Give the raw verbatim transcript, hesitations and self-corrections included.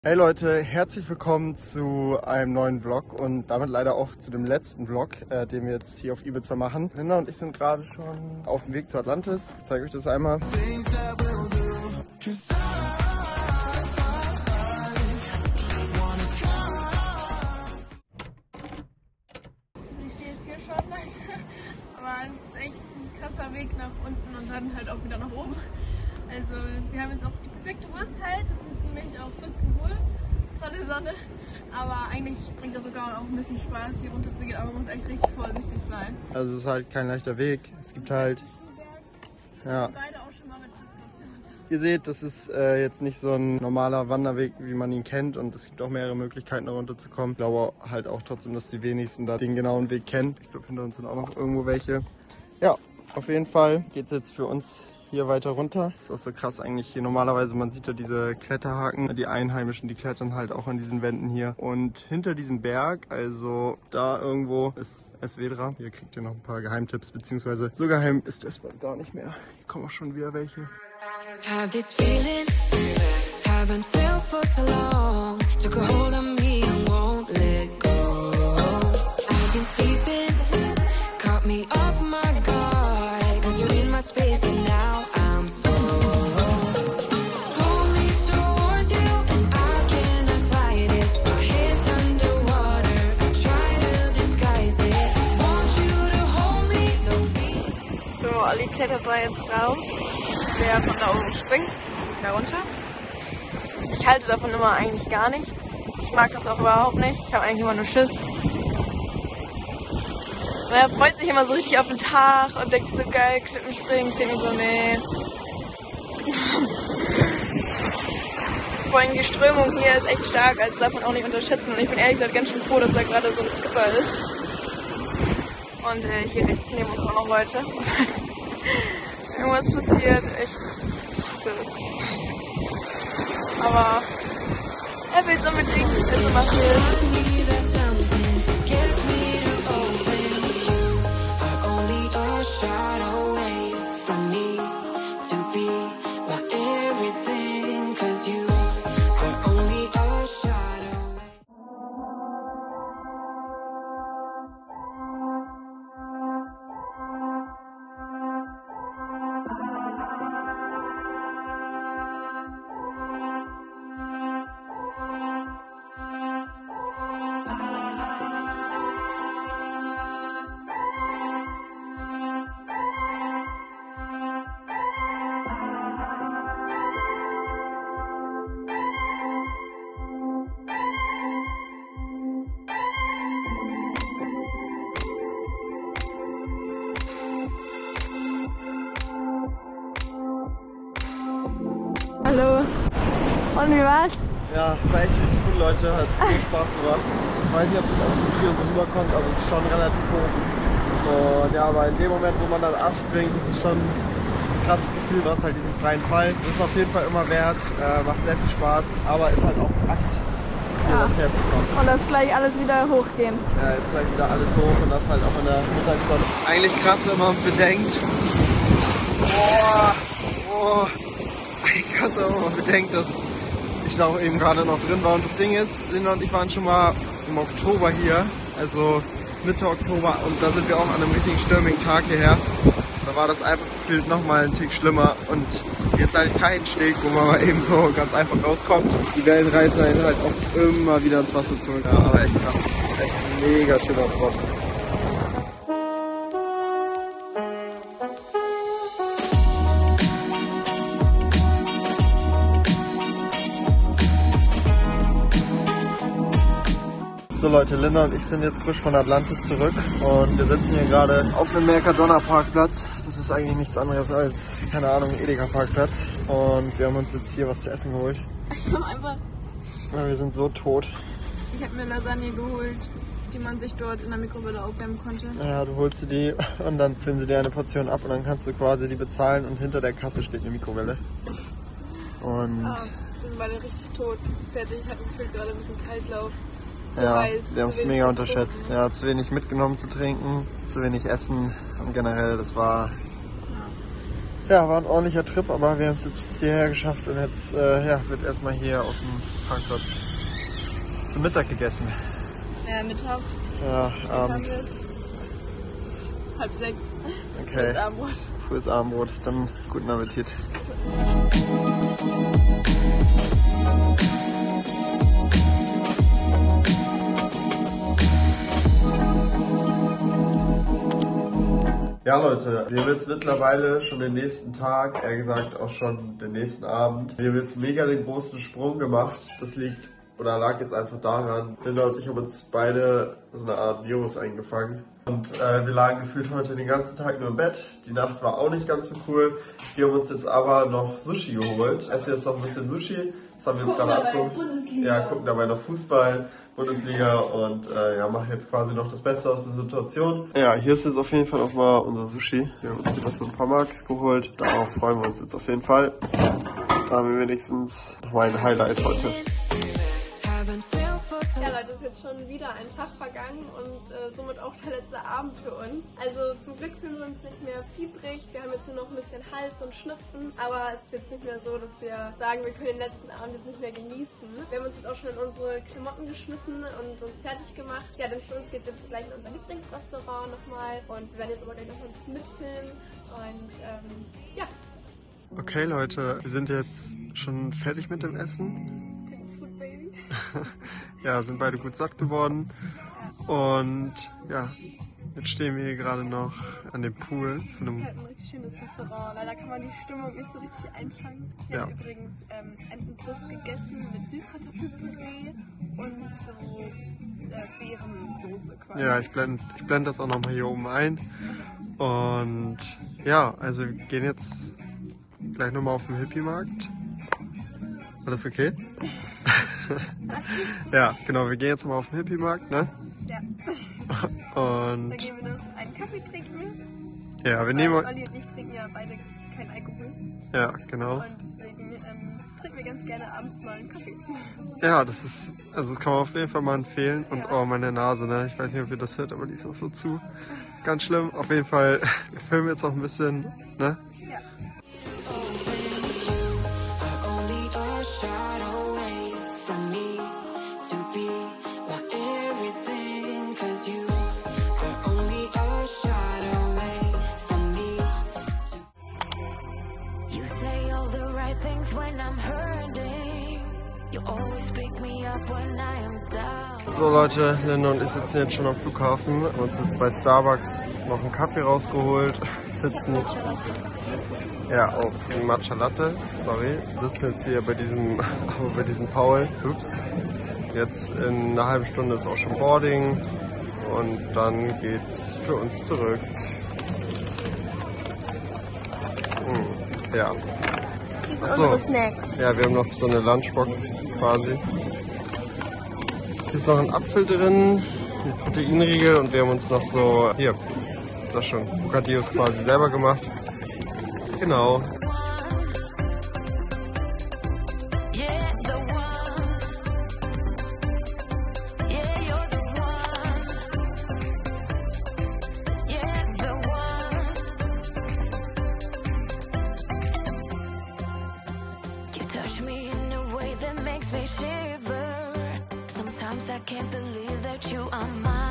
Hey Leute, herzlich willkommen zu einem neuen Vlog und damit leider auch zu dem letzten Vlog, äh, den wir jetzt hier auf Ibiza machen. Linda und ich sind gerade schon auf dem Weg zu Atlantis. Ich zeige euch das einmal. Ich stehe jetzt hier schon, Leute, aber es ist echt ein krasser Weg nach unten und dann halt auch wieder nach oben. Also wir haben jetzt auch die perfekte Uhrzeit, das ist nämlich auch vierzehn Uhr, Sonne, Sonne. Aber eigentlich bringt das sogar auch ein bisschen Spaß, hier runter zu gehen, aber man muss echt richtig vorsichtig sein. Also es ist halt kein leichter Weg. Es gibt halt... Ja. Beide auch schon mal mit Abkürzungen. Ihr seht, das ist äh, jetzt nicht so ein normaler Wanderweg, wie man ihn kennt, und es gibt auch mehrere Möglichkeiten, da runterzukommen. Ich glaube halt auch trotzdem, dass die wenigsten da den genauen Weg kennen. Ich glaube, hinter uns sind auch noch irgendwo welche. Ja, auf jeden Fall geht es jetzt für uns hier weiter runter. Das ist auch so krass eigentlich hier. Normalerweise, man sieht ja diese Kletterhaken. Die Einheimischen, die klettern halt auch an diesen Wänden hier. Und hinter diesem Berg, also da irgendwo, ist Esvedra. Hier kriegt ihr noch ein paar Geheimtipps, beziehungsweise so geheim ist es bald gar nicht mehr. Hier kommen auch schon wieder welche. Have this feeling, haven't felt for so long. Took a hold of me and won't let go. I've been sleeping, caught me off my guard. Cause you're in my space and now I'm so. Hold me towards you and I cannot fight it. My head's underwater, I try to disguise it. Want you to hold me, don't be. So, Olli klettert da jetzt rauf. Der von da oben springt, da runter. Ich halte davon immer eigentlich gar nichts. Ich mag das auch überhaupt nicht. Ich habe eigentlich immer nur Schiss. Und er freut sich immer so richtig auf den Tag und denkt so geil, Klippenspringen. Ich denke so, nee. Vor allem die Strömung hier ist echt stark, also darf man auch nicht unterschätzen. Und ich bin ehrlich gesagt ganz schön froh, dass da gerade so ein Skipper ist. Und äh, hier rechts neben uns auch noch Leute. Irgendwas passiert, echt, ich hasse es. Aber er will es unbedingt, also macht er. Hallo. Und wie war's? Ja, war echt richtig cool, Leute. Hat viel Spaß gemacht. Ich weiß nicht, ob das auf dem Video so rüberkommt, aber es ist schon relativ hoch. Und ja, aber in dem Moment, wo man dann Ast springt, ist es schon ein krasses Gefühl. Du hast halt diesen freien Fall. Das ist auf jeden Fall immer wert. Äh, macht sehr viel Spaß, aber ist halt auch Akt, hier Ja. nachher zu kommen. Und das gleich alles wieder hochgehen. Ja, jetzt gleich wieder alles hoch und das halt auch in der Mittagssonne. Eigentlich krass, wenn man bedenkt. Boah, boah. Krass, wenn man bedenkt, dass ich da auch eben gerade noch drin war. Und das Ding ist, Linda und ich waren schon mal im Oktober hier, also Mitte Oktober, und da sind wir auch an einem richtigen stürmigen Tag hierher. Da war das einfach gefühlt nochmal ein Tick schlimmer, und hier ist halt kein Steg, wo man mal eben so ganz einfach rauskommt. Die Wellen reißen halt auch immer wieder ins Wasser zurück. Ja, aber echt krass, echt ein mega schöner Spot. So Leute, Linda und ich sind jetzt frisch von Atlantis zurück und wir sitzen hier gerade auf einem Mercadona Parkplatz. Das ist eigentlich nichts anderes als, keine Ahnung, ein Edeka Parkplatz. Und wir haben uns jetzt hier was zu essen geholt. Ich hab einfach. Ja, wir sind so tot. Ich habe mir Lasagne geholt, die man sich dort in der Mikrowelle aufwärmen konnte. Ja, du holst sie die und dann füllen sie dir eine Portion ab und dann kannst du quasi die bezahlen, und hinter der Kasse steht eine Mikrowelle. Und Ah, wir sind beide richtig tot, fast fertig, hatten gefühlt gerade ein bisschen Kreislauf. Zu ja, heiß, wir haben zu es wenig mega getrunken. unterschätzt. Ja, zu wenig mitgenommen zu trinken, zu wenig essen und generell, das war Ja, war ein ordentlicher Trip, aber wir haben es jetzt hierher geschafft und jetzt äh, ja, wird erstmal hier auf dem Parkplatz zum Mittag gegessen. Ja, Mittag. Ja, Abend. Abend. Es ist halb sechs. Okay. Frühes Abendbrot. Frühes Abendbrot, dann guten Appetit. Ja Leute, wir haben jetzt mittlerweile schon den nächsten Tag, eher gesagt auch schon den nächsten Abend. Wir haben jetzt mega den großen Sprung gemacht. Das liegt oder lag jetzt einfach daran, Linda und ich haben uns beide so eine Art Virus eingefangen. Und äh, wir lagen gefühlt heute den ganzen Tag nur im Bett. Die Nacht war auch nicht ganz so cool. Wir haben uns jetzt aber noch Sushi geholt. Essen jetzt noch ein bisschen Sushi. Das haben wir jetzt gerade abgeguckt. Ja, gucken dabei noch Fußball, Bundesliga und äh, ja, machen jetzt quasi noch das Beste aus der Situation. Ja, hier ist jetzt auf jeden Fall auch mal unser Sushi. Wir haben uns was ein paar Marks geholt. Darauf freuen wir uns jetzt auf jeden Fall. Da haben wir wenigstens noch mal ein Highlight heute. Ja Leute, es ist jetzt schon wieder ein Tag vergangen und äh, somit auch der letzte Abend für uns. Also zum Glück fühlen wir uns nicht mehr fiebrig, wir haben jetzt nur noch ein bisschen Hals und Schnupfen, aber es ist jetzt nicht mehr so, dass wir sagen, wir können den letzten Abend jetzt nicht mehr genießen. Wir haben uns jetzt auch schon in unsere Klamotten geschmissen und uns fertig gemacht. Ja, denn für uns geht es jetzt gleich in unser Lieblingsrestaurant nochmal und wir werden jetzt aber gleich noch ein bisschen mitfilmen und ähm, ja. Okay Leute, wir sind jetzt schon fertig mit dem Essen. Ja, sind beide gut satt geworden und ja, jetzt stehen wir hier gerade noch an dem Pool. Von einem das ist halt ein richtig schönes Restaurant, leider kann man die Stimmung nicht so richtig einfangen. Wir ja. haben übrigens ähm, Entenbrust gegessen mit Süßkartoffelpüree und so äh, Beerensoße quasi. Ja, ich blende ich blend das auch nochmal hier oben ein und ja, also wir gehen jetzt gleich nochmal auf den Hippie-Markt. War das okay? Ja, genau, wir gehen jetzt mal auf den Hippie-Markt, ne? Ja. Und Da gehen wir noch einen Kaffee trinken. ja, wir nehmen... Olli und ich trinken ja beide keinen Alkohol. Ja, genau. Und deswegen ähm, trinken wir ganz gerne abends mal einen Kaffee. Ja, das ist, also das kann man auf jeden Fall mal empfehlen. Und Ja. oh, meine Nase, ne? Ich weiß nicht, ob ihr das hört, aber die ist auch so zu. Ganz schlimm. Auf jeden Fall, wir filmen jetzt auch ein bisschen, ne? Ja. So Leute, Linda und ich sitzen jetzt schon am Flughafen. Wir haben uns jetzt bei Starbucks noch einen Kaffee rausgeholt. Sitzen ja auf den Matcha Latte, sorry. Sitzen jetzt hier bei diesem, bei diesem Paul. Ups. Jetzt in einer halben Stunde ist auch schon Boarding und dann geht's für uns zurück. Hm, ja. Achso, ja, wir haben noch so eine Lunchbox quasi. Hier ist noch ein Apfel drin, ein Proteinriegel und wir haben uns noch so, hier, ist das schon, Bocadillos quasi selber gemacht. Genau. Makes me shiver. Sometimes I can't believe that you are mine.